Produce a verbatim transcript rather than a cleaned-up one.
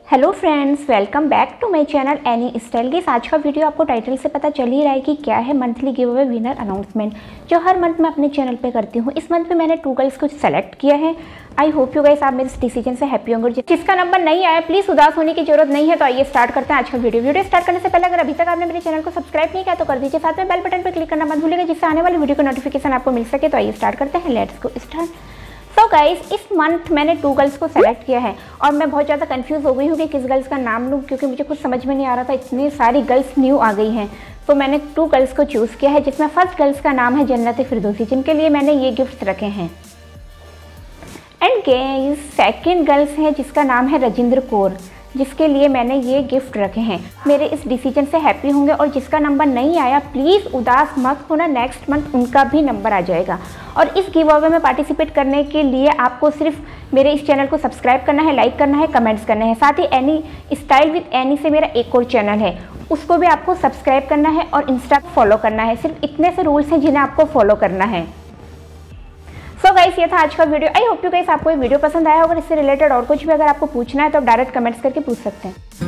Hello friends, welcome back to my channel any style. की आज का वीडियो आपको टाइटल से पता चल ही रहा है कि क्या है monthly giveaway winner announcement, जो हर मंथ मैं अपने चैनल पे करती हूँ। इस मंथ में मैंने टू गर्ल्स को सेलेक्ट किया है। आई होप यू गाइस आप मेरे इस डिसीजन से हैप्पी होंगे। जिसका नंबर नहीं आया प्लीज़ उदास होने की जरूरत नहीं है। तो आइए स्टार्ट करते हैं आज का वीडियो। वीडियो स्टार्ट करने से पहले अगर अभी तक आपने मेरे चैनल को सब्सक्राइब नहीं किया तो कर दीजिए, साथ में बेल बटन पर क्लिक करना मत भूलिएगा, जिससे आने वाली वीडियो का नोटिफिकेशन आपको मिल सके। तो आइए स्टार्ट करते हैं, लेट्स गो स्टार्ट। तो गाइस इस मंथ मैंने टू गर्ल्स को सेलेक्ट किया है और मैं बहुत ज़्यादा कंफ्यूज हो गई हूँ कि किस गर्ल्स का नाम लूँ, क्योंकि मुझे कुछ समझ में नहीं आ रहा था। इतनी सारी गर्ल्स न्यू आ गई हैं, तो मैंने टू गर्ल्स को चूज़ किया है, जिसमें फर्स्ट गर्ल्स का नाम है जन्नत फिरदौसी, जिनके लिए मैंने ये गिफ्ट रखे हैं। एंड गाइस सेकेंड गर्ल्स है जिसका नाम है रजिंद्र कौर, जिसके लिए मैंने ये गिफ्ट रखे हैं। मेरे इस डिसीजन से हैप्पी होंगे। और जिसका नंबर नहीं आया प्लीज़ उदास मत होना, नेक्स्ट मंथ उनका भी नंबर आ जाएगा। और इस गिव अवे में पार्टिसिपेट करने के लिए आपको सिर्फ मेरे इस चैनल को सब्सक्राइब करना है, लाइक करना है, कमेंट्स करना है। साथ ही एनी स्टाइल विद एनी से मेरा एक और चैनल है, उसको भी आपको सब्सक्राइब करना है और इंस्टा फॉलो करना है। सिर्फ इतने से रूल्स हैं जिन्हें आपको फॉलो करना है। सो गाइस ये था आज का video. I hope you guys आपको ये वीडियो पसंद आया होगा। इससे रिलेटेड और कुछ भी अगर आपको पूछना है तो आप डायरेक्ट कमेंट्स करके पूछ सकते हैं।